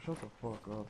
Shut the fuck up.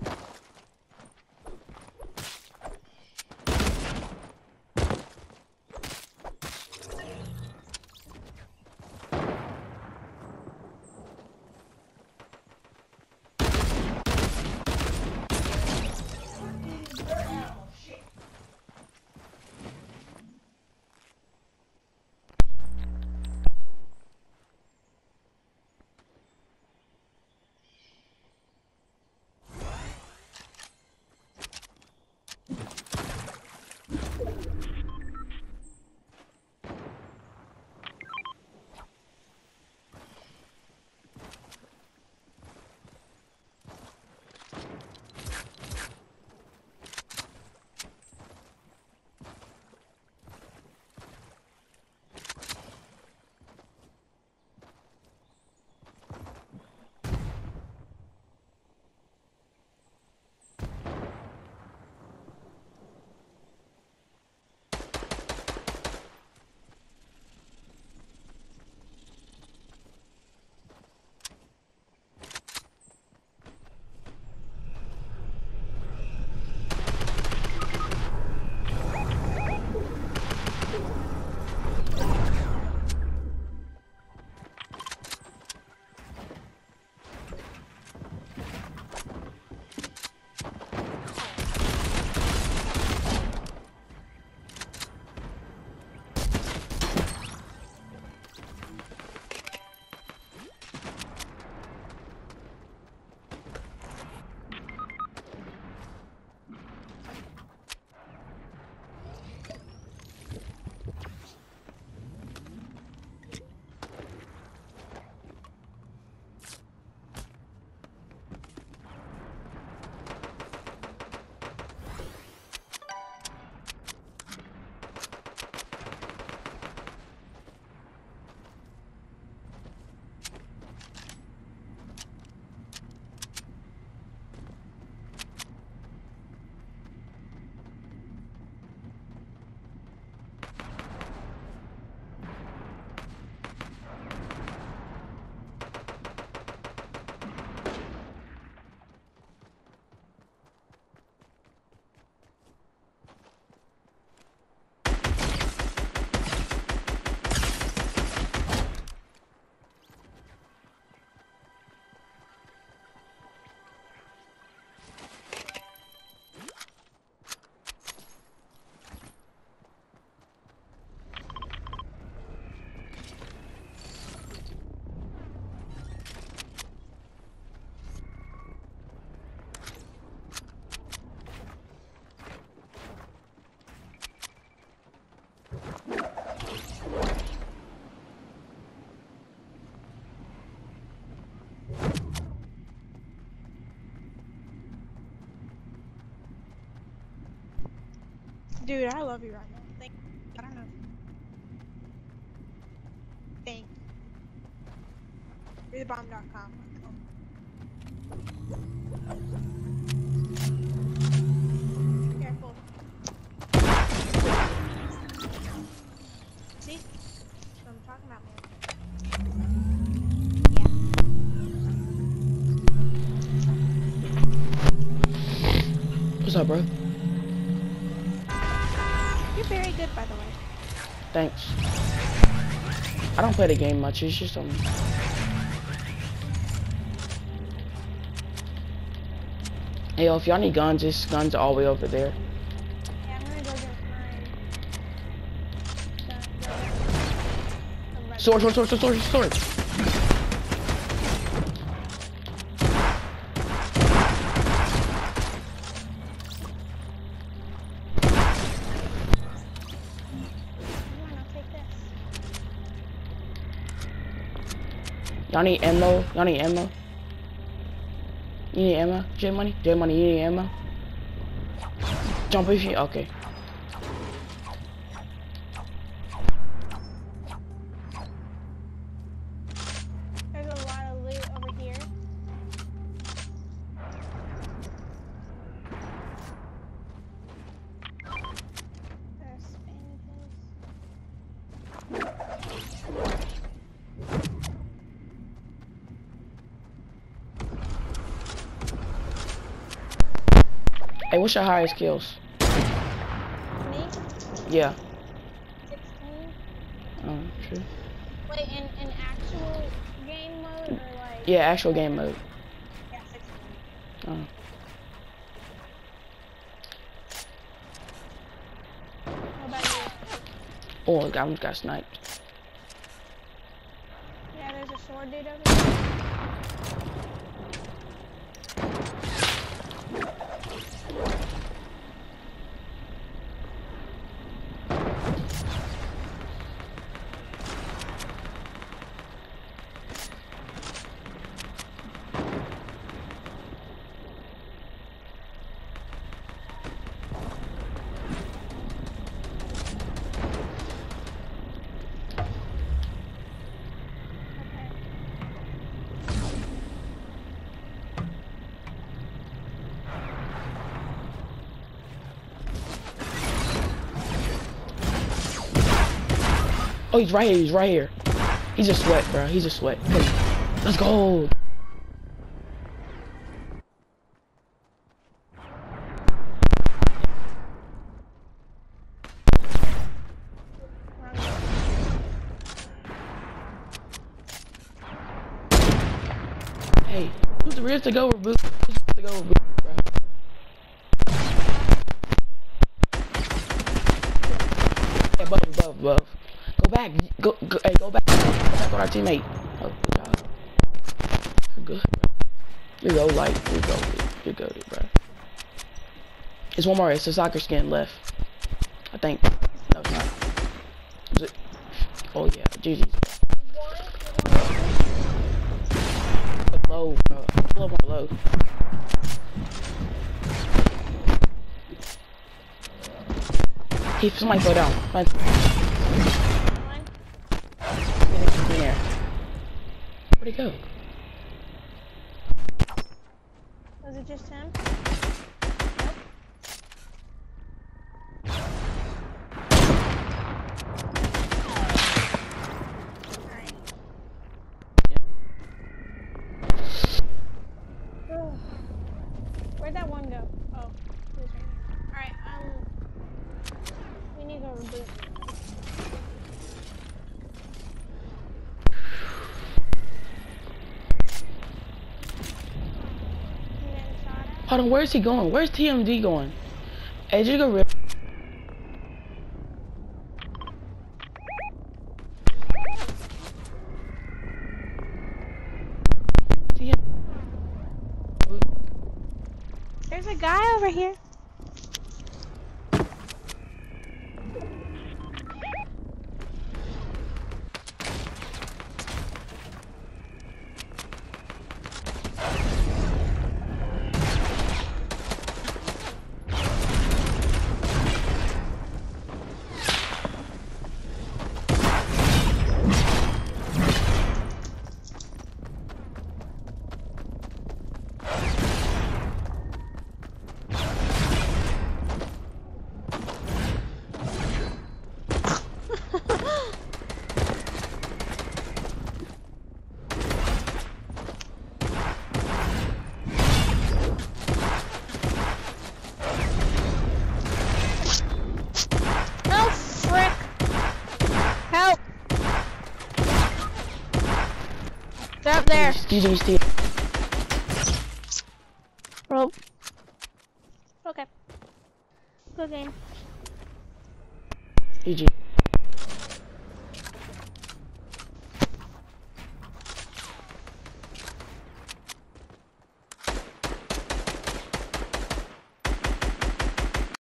Dude, I love you right now. Thank I don't know. Thank you're the bomb.com. Careful. See? That's what I'm talking about, man. Yeah. What's up, bro? You're very good, by the way. Thanks. I don't play the game much, it's just Hey, yo, if y'all need guns, it's guns all the way over there. Yeah, I'm gonna go get mine. Sword. Y'all need ammo? You need ammo? J Money, you need ammo? Jump if you, okay. There's a lot of loot over here. There's bandages. what's your highest kills? Me? Yeah. 16. True. Wait, in actual game mode or like? Yeah, actual game mode. Yeah, 16. Oh. What about you? Oh, I almost got sniped. Yeah, there's a sword dude over there. Oh, he's right here. He's right here. He's a sweat, bro. He's a sweat. Come on. Let's go. Hey, who's the real to go with Boots? Who's to go with Boots, bro? Hey, above. Go back. Hey, go back. Go back on our teammate. Oh, good job. Good. You go, light. You go, bro. It's one more. It's a soccer skin left. I think. No, it's not. Is it? Oh yeah, GG's. Low, bro. Low. Somebody throw down. Right. In there. Where'd he go? Was it just him? Where'd that one go? Oh, he was right here. Alright, we need to go reboot. Hold on, where's he going? Where's TMD going? Hey, just go real. There's a guy over here. They're up there. GG. Rope. Okay. Good game. GG.